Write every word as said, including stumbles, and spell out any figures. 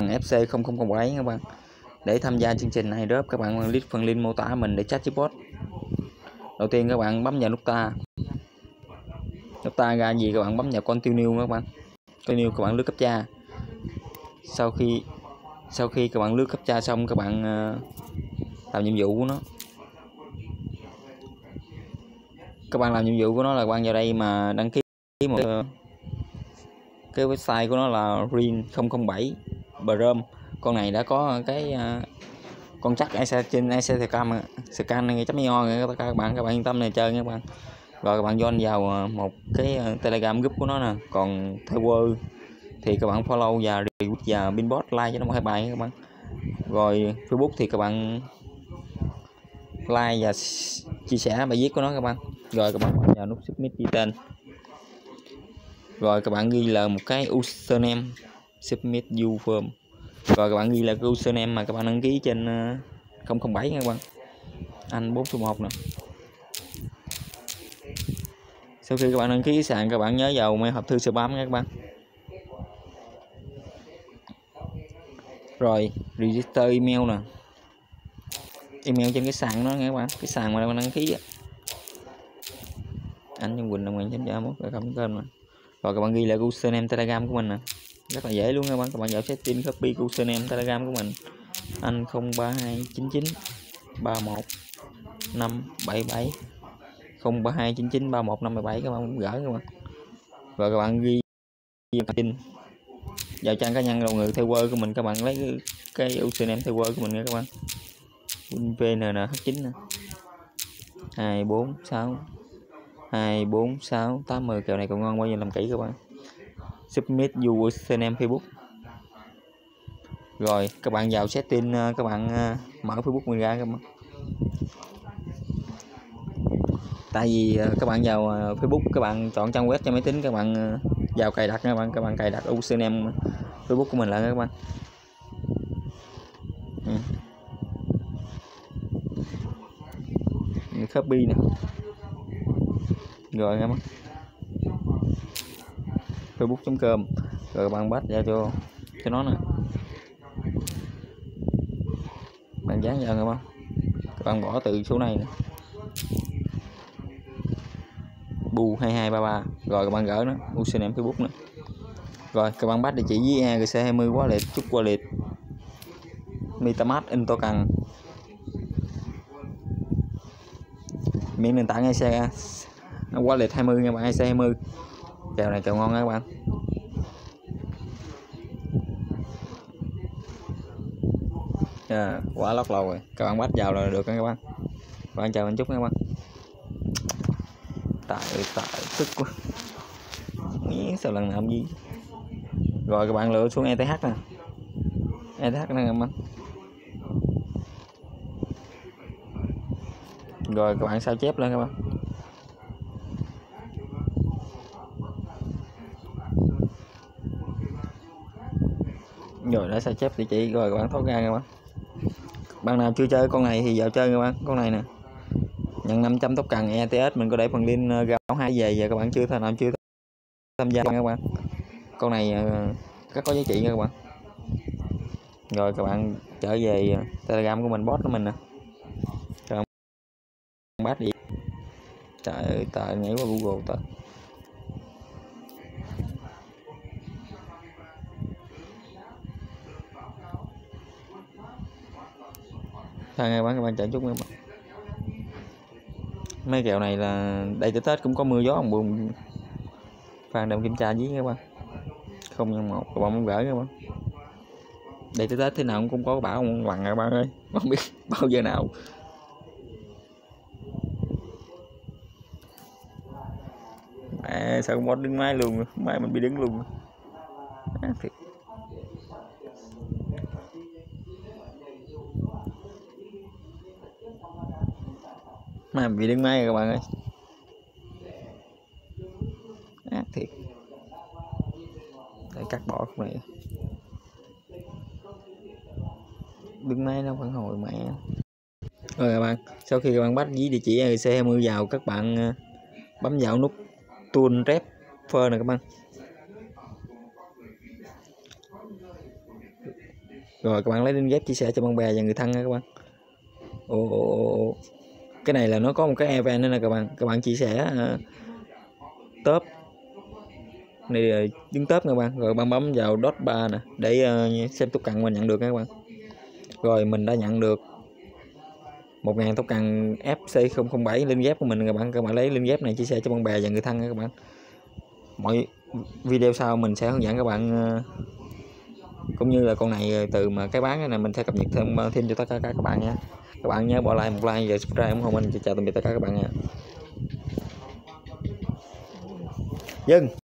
ép xê không không không bảy các bạn. Để tham gia chương trình này drop các bạn click phần link mô tả mình để chat chatbot. Đầu tiên các bạn bấm vào nút ta. Nút ta ra gì các bạn bấm vào continue các bạn. Continue các bạn lướt captcha. Sau khi sau khi các bạn lướt captcha xong các bạn uh, làm nhiệm vụ của nó. Các bạn làm nhiệm vụ của nó là các bạn vào đây mà đăng ký một uh, cái website của nó là Rin không không bảy Brom. Con này đã có cái uh, con chắc trên i xê cam scan này chấm io rồi các bạn các bạn yên tâm này chơi các bạn. Rồi các bạn join vào một cái Telegram group của nó nè. Còn Twitter thì các bạn follow và retweet và pinbot like cho nó một hai bài các bạn. Rồi Facebook thì các bạn like và chia sẻ bài viết của nó các bạn. Rồi các bạn vào nút submit ghi tên. Rồi các bạn ghi là một cái username submit you form. Rồi các bạn ghi là cái username mà các bạn đăng ký trên không không bảy nha các bạn. Anh bốn số một nè. Sau khi các bạn đăng ký sàn các bạn nhớ vào mail hộp thư spam nha các bạn. Rồi register email nè. Email trên cái sàn đó nha các bạn, cái sàn mà bạn đăng ký á. Anh Nhân Quỳnh năm một nghìn chín trăm chín mươi mốt rồi không kênh mà. Rồi các bạn ghi lại username Telegram của mình nè. Rất là dễ luôn các bạn. Các bạn vào setting copy username Telegram của mình. Anh không ba hai chín chín ba một năm bảy bảy không ba hai chín chín ba một năm bảy bảy các bạn cũng gỡ các bạn. Rồi các bạn ghi tin vào trang cá nhân đầu người theo word của mình, các bạn lấy cái, cái username theo word của mình nha các bạn. vê en hát chín nè. hai bốn sáu hai bốn sáu tám mươi kèo này còn ngon bao nhiêu làm kỹ các bạn. Submit your username Facebook. Rồi các bạn vào setting, các bạn mở Facebook mình ra các bạn. Tại vì các bạn vào Facebook các bạn chọn trang web cho máy tính, các bạn vào cài đặt các bạn, các bạn cài đặt username Facebook của mình lại các bạn. Ừ. Copy nè. Rồi các bạn. facebook chấm com. Rồi các bạn bắt ra cho cho nó nè. Bạn dán vào các bạn. Các bạn bỏ từ số này nè. Bu hai hai ba ba. Rồi các bạn gỡ nó, username Facebook nè. Rồi các bạn bắt địa chỉ với e rờ xê hai mươi wallet, chúc wallet, MetaMask, Intoken, miễn nền tảng e xê wallet hai mươi nha bạn, e xê hai mươi. Kèo này kèo ngon nha các bạn. À, quả lót lầu rồi, các bạn bắt vào là được nha các bạn. Các bạn chào anh Chúc nha các bạn. Tại tại tức quá. Nghĩ sao lần nào gì. Rồi các bạn lựa xuống e tê hát nè. e tê hát nè các bạn. Rồi các bạn sao chép lên các bạn. Rồi đã sao chép địa chỉ rồi các bạn thoát ra các bạn. Bạn nào chưa chơi con này thì vào chơi các bạn. Con này nè. Nhận năm trăm tóc cần e tê ét mình có để phần link gạo hai về giờ các bạn chưa nào chưa tham gia các bạn. Con này rất có giá trị nha các bạn. Rồi các bạn trở về Telegram của mình, bot của mình nè. Các bạn bắt đi. Trời ơi, tờ nhảy qua Google tờ. Thôi các bạn, các bạn chờ chút nha các bạn. Mấy kèo này là đây tới Tết cũng có mưa gió ông buồn. Phan đồng kiểm tra với các bạn. Không nhân một các bạn muốn gửi các bạn. Đây tới Tết thế nào cũng có bão ông bằng các bạn ơi. Không biết bao giờ nào. À, sao không đứng máy luôn, máy mình bị đứng luôn. À, thiệt. Mà bị đứng máy các bạn ơi. À, thiệt. Để cắt bỏ cái này. Đứng máy nó phản hồi mẹ. Rồi các bạn, sau khi các bạn bắt với địa chỉ e rờ xê hai mươi vào, các bạn bấm vào nút tool refer này các bạn. Rồi các bạn lấy link ghép chia sẻ cho bạn bè và người thân nha các bạn. Ồ, ồ, ồ. Cái này là nó có một cái event nữa nè các bạn. Các bạn chia sẻ uh, top này đứng top các bạn, rồi bạn bấm vào dot ba nè để uh, xem tốc cần mình nhận được nha các bạn. Rồi mình đã nhận được một ngàn tốc cần F C không không bảy link ghép của mình các bạn. Các bạn lấy link ghép này chia sẻ cho bạn bè và người thân nha các bạn. Mọi video sau mình sẽ hướng dẫn các bạn uh, cũng như là con này từ mà cái bán cái này mình sẽ cập nhật thêm thêm cho tất cả các bạn nha. Các bạn nhớ bỏ like một like và subscribe ủng hộ mình. Chào tạm biệt tất cả các bạn nha. Dừng.